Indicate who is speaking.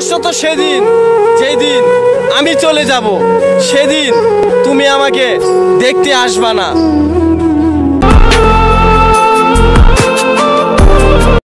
Speaker 1: প্রশ্ন তো সেদিন, যেদিন আমি চলে যাব, সেদিন তুমি আমাকে দেখতে আসবা না।